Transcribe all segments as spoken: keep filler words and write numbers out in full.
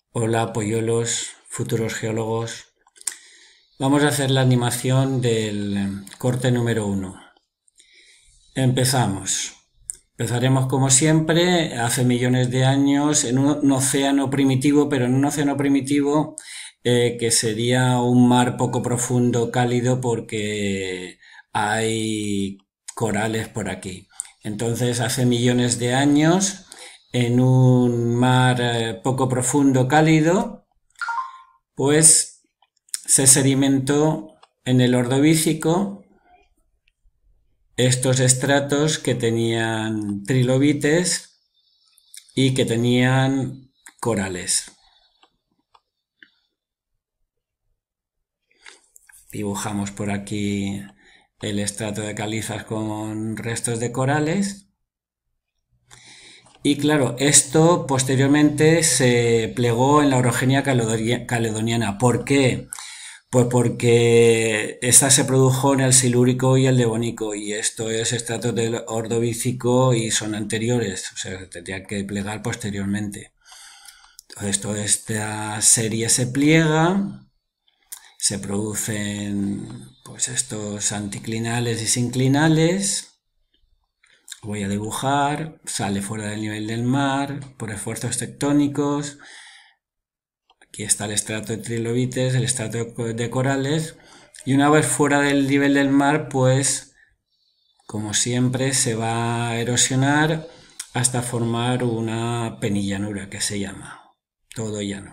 Hola, polluelos, futuros geólogos. Vamos a hacer la animación del corte número uno. Empezamos. Empezaremos como siempre, hace millones de años, en un océano primitivo, pero en un océano primitivo eh, que sería un mar poco profundo, cálido, porque hay corales por aquí. Entonces, hace millones de años, en un mar eh, poco profundo, cálido, pues se sedimentó en el Ordovícico estos estratos que tenían trilobites y que tenían corales. Dibujamos por aquí el estrato de calizas con restos de corales. Y claro, esto posteriormente se plegó en la orogenia caledoniana. ¿Por qué? Pues porque esta se produjo en el Silúrico y el Devónico, y esto es estratos del Ordovícico y son anteriores, o sea, se tendría que plegar posteriormente. Entonces, toda esta serie se pliega, se producen pues estos anticlinales y sinclinales. Voy a dibujar, sale fuera del nivel del mar por esfuerzos tectónicos. Aquí está el estrato de trilobites, el estrato de corales, y una vez fuera del nivel del mar, pues como siempre se va a erosionar hasta formar una penillanura que se llama todo llano.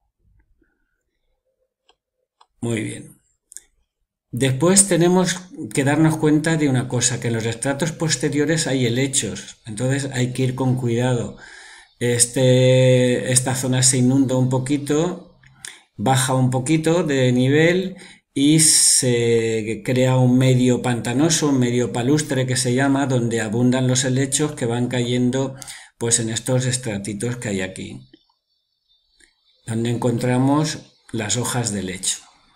Muy bien. Después tenemos que darnos cuenta de una cosa, que en los estratos posteriores hay helechos, entonces hay que ir con cuidado. Este, esta zona se inunda un poquito, baja un poquito de nivel y se crea un medio pantanoso, un medio palustre que se llama, donde abundan los helechos que van cayendo pues en estos estratitos que hay aquí, donde encontramos las hojas de helecho.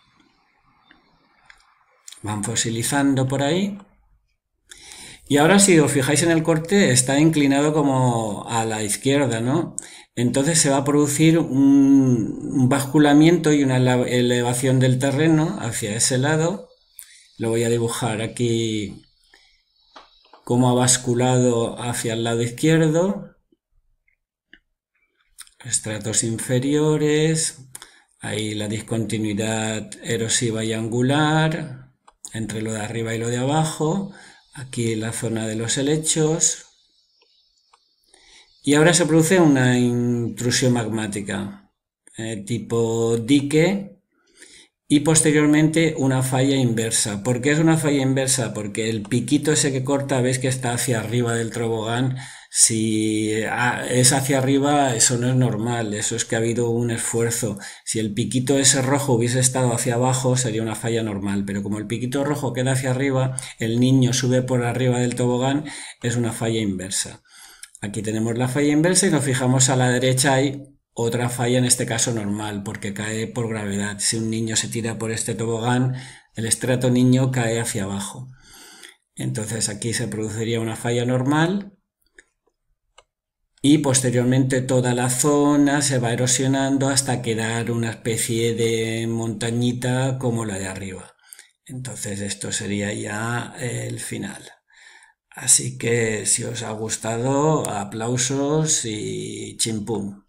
Van fosilizando por ahí. Y ahora si os fijáis en el corte está inclinado como a la izquierda, ¿no? Entonces se va a producir un, un basculamiento y una elevación del terreno hacia ese lado. Lo voy a dibujar aquí como ha basculado hacia el lado izquierdo. Estratos inferiores, ahí la discontinuidad erosiva y angular entre lo de arriba y lo de abajo. Aquí la zona de los helechos. Y ahora se produce una intrusión magmática, eh, tipo dique, y posteriormente una falla inversa. ¿Por qué es una falla inversa? Porque el piquito ese que corta, ves que está hacia arriba del tobogán. Si es hacia arriba, eso no es normal, eso es que ha habido un esfuerzo. Si el piquito ese rojo hubiese estado hacia abajo, sería una falla normal, pero como el piquito rojo queda hacia arriba, el niño sube por arriba del tobogán, es una falla inversa. Aquí tenemos la falla inversa y nos fijamos a la derecha hay otra falla, en este caso normal, porque cae por gravedad. Si un niño se tira por este tobogán, el estrato niño cae hacia abajo. Entonces aquí se produciría una falla normal y posteriormente toda la zona se va erosionando hasta quedar una especie de montañita como la de arriba. Entonces esto sería ya el final. Así que si os ha gustado, aplausos y chimpum.